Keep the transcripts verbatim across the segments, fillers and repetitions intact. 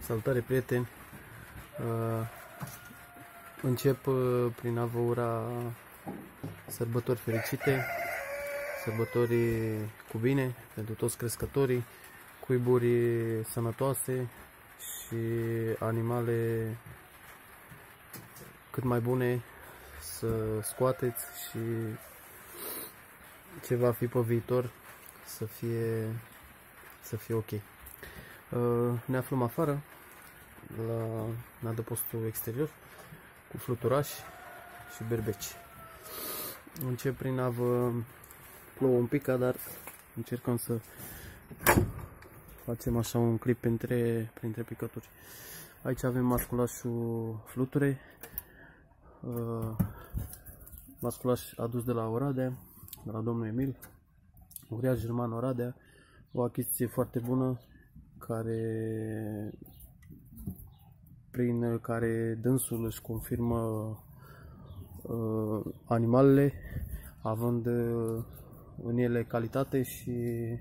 Salutare, prieteni! Încep prin a vă ura sărbători fericite, sărbători cu bine pentru toți crescătorii, cuiburi sănătoase și animale cât mai bune să scoateți și ce va fi pe viitor să fie, să fie ok. Ne aflăm afară la adăpostul exterior cu fluturași și berbeci. Încep prin a vă plouă un pic, dar încercăm să facem așa un clip printre, printre picături. Aici avem masculașul fluture, masculaș adus de la Oradea, de la domnul Emil, uriaș german Oradea, o achiziție foarte bună, care, prin care dânsul își confirmă uh, animalele, având uh, în ele calitate și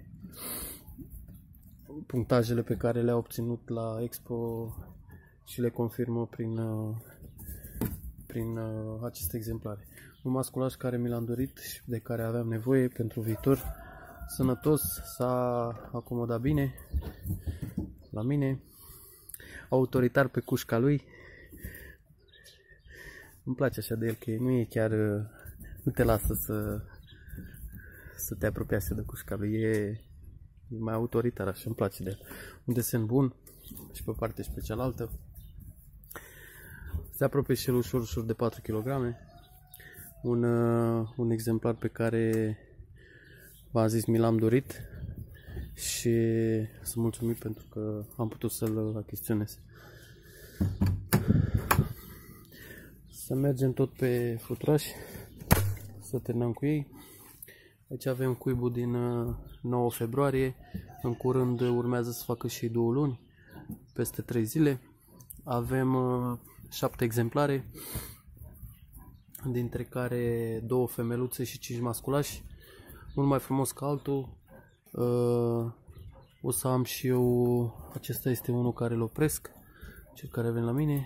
punctajele pe care le-a obținut la Expo și le confirmă prin, uh, prin uh, aceste exemplare. Un masculaș care mi l-am dorit și de care aveam nevoie pentru viitor, sănătos, s-a acomodat bine la mine, autoritar pe cușca lui. Îmi place așa de el, că nu e chiar, nu te lasă să, să te apropiase de cușca lui, e, e mai autoritar, așa, îmi place de el. Un desen bun și pe partea și pe cealaltă. Se apropie și el ușor, ușor de patru kilograme. Un, un exemplar pe care v-am zis, mi l-am dorit și sunt mulțumit pentru că am putut să-l achiziționez. Să mergem tot pe fluturași, să terminăm cu ei. Aici avem cuibul din nouă februarie, în curând urmează să facă și două luni, peste trei zile. Avem șapte exemplare, dintre care două femeluțe și cinci masculași. Unul mai frumos ca altul. Uh, o să am și eu, acesta este unul care îl opresc, cel care vine la mine.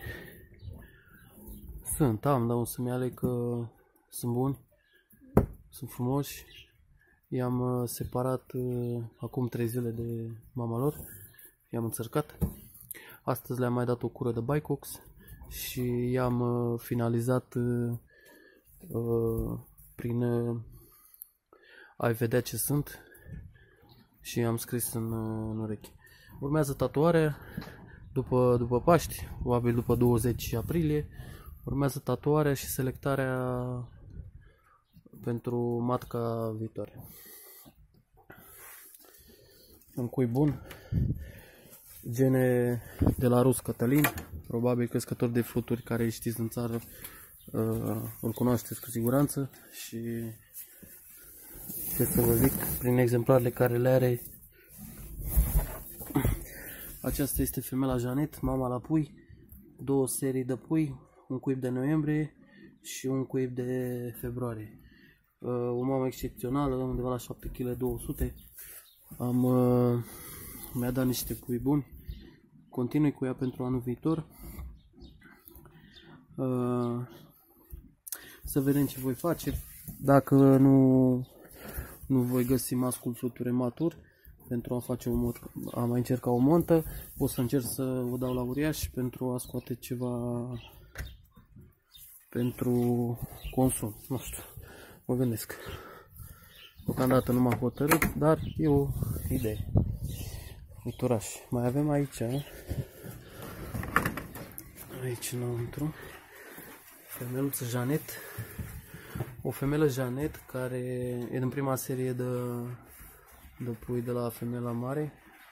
Sunt, am, dar o să-mi aleg că sunt buni, sunt frumoși. I-am uh, separat uh, acum trei zile de mama lor, i-am înțărcat. Astăzi le-am mai dat o cură de Bicox și i-am uh, finalizat uh, uh, prin... Uh, ai vedea ce sunt și am scris în, în urechi. Urmează tatuarea după, după Paști, probabil după douăzeci aprilie. Urmează tatuarea și selectarea pentru matca viitoare. Un cui bun, gene de la Rus Cătălin, probabil crescător de fluturi care știți în țară, uh, îl cunoașteți cu siguranță și ce să vă zic, prin exemplarele care le are. Aceasta este femela Janet, mama la pui, două serii de pui, un cuib de noiembrie și un cuib de februarie. O mamă excepțională, undeva la șapte virgulă două sute kg. Am mi-a dat niște pui buni. Continui cu ea pentru anul viitor. Să vedem ce voi face. Dacă nu nu voi găsi mascul fluture matur pentru a face o, a mai încerca o montă, o să încerc să o dau la uriaș pentru a scoate ceva pentru consum. Nu știu, mă gândesc. Deocamdată nu m-am hotărât, dar e o idee. Fluturaș. Mai avem aici, aici înăuntru, femeluță Janet. O femelă Janet care e din prima serie de, de pui de la femela mare.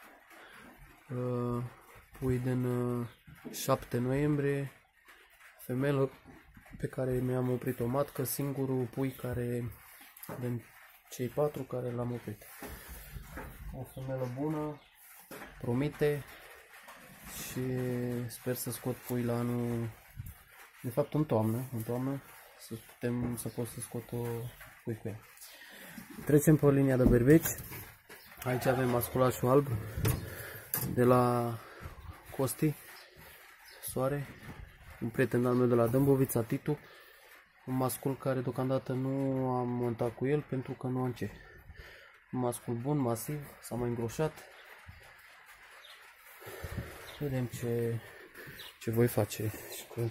Pui din șapte noiembrie. Femelă pe care mi-am oprit o matcă, singurul pui care din cei patru care l-am oprit. O femelă bună, promite și sper să scot pui la anul, de fapt în toamnă, în toamnă. Să putem, să pot să scot o pui cu ea. Trecem pe linia de berbeci. Aici avem masculașul alb de la Costi, Soare, un prieten al meu de la Dâmbovița, Titu, un mascul care deocamdată nu am montat cu el pentru că nu am ce. Un mascul bun, masiv, s-a mai îngroșat. Vedem ce, ce voi face și cu el.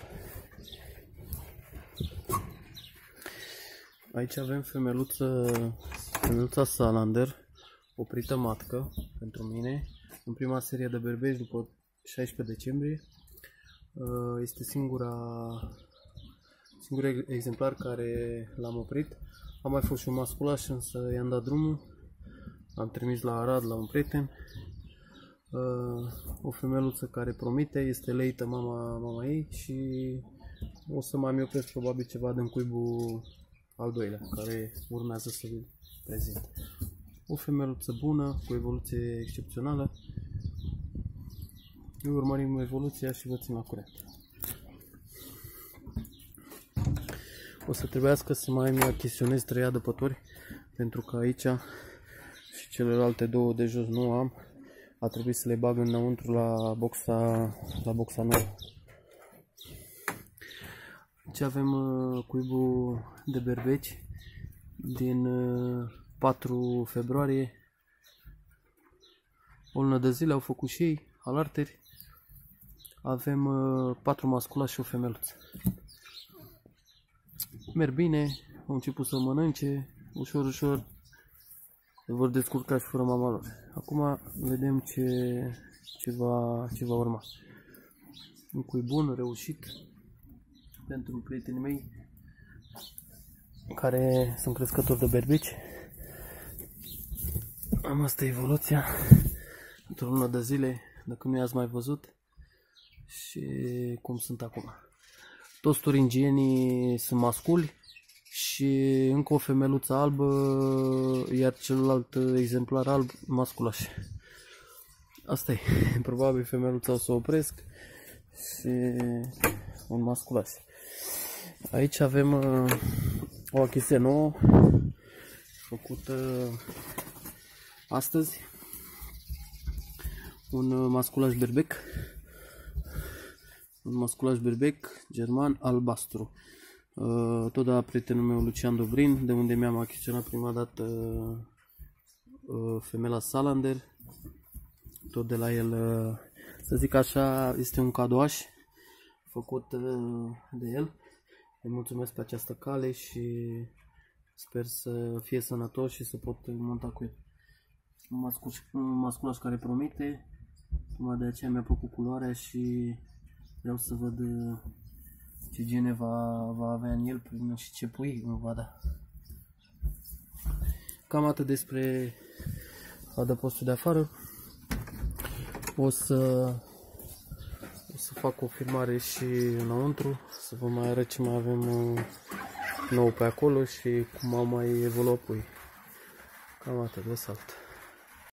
Aici avem femeluță, femeluța Salander, oprită matcă pentru mine, în prima serie de berbeci după șaisprezece decembrie. Este singura, singurul exemplar care l-am oprit. Am mai fost și un masculaș, însă i-am dat drumul. Am trimis la Arad la un prieten. O femeluță care promite, este leită mama, mama ei și o să mai opresc probabil ceva din cuibul al doilea, care urmează să-l prezint. O femeluță bună, cu evoluție excepțională. Eu urmărim evoluția și vă țin la curent. O să trebuiască să mai achiziționez trei adăpători, pentru că aici și celelalte două de jos nu am. A trebuit să le bag înăuntru la boxa, la boxa nouă. Aici avem uh, cuibul de berbeci din uh, patru februarie. O lună de zile au făcut și ei alarteri. Avem uh, patru masculași și o femeluță. Merg bine, au început să mănânce, ușor, ușor se vor descurca și fără mama lor. Acum vedem ce, ce, va, ce va urma. Un cuib bun, reușit, pentru prietenii mei care sunt crescători de berbeci. Am asta evoluția într-o lună de zile, dacă nu i-ați mai văzut, și cum sunt acum. Toți turingienii sunt masculi și încă o femeluță albă, iar celălalt exemplar alb masculaș. Asta e, probabil femeluța o să o opresc și un masculaș. Aici avem uh, o achiziție nouă făcută uh, astăzi. Un uh, masculaș berbec. Un masculaș berbec german albastru. Uh, tot de la prietenul meu Lucian Dobrin, de unde mi-am achiziționat prima dată uh, femela Salander. Tot de la el, uh, să zic așa, este un cadouaș făcut uh, de el. Îi mulțumesc pe această cale și sper să fie sănătos și să pot monta cu el. Un masculaș, un masculaș care promite, numai de aceea mi-a plăcut culoarea și vreau să văd ce gene va, va avea în el și ce pui îmi va da. Cam atât despre adăpostul de afară. O să, o să fac o filmare și înăuntru, să vă mai arăt ce mai avem nou pe acolo și cum au mai evoluat pui. Cam atât, vă salut!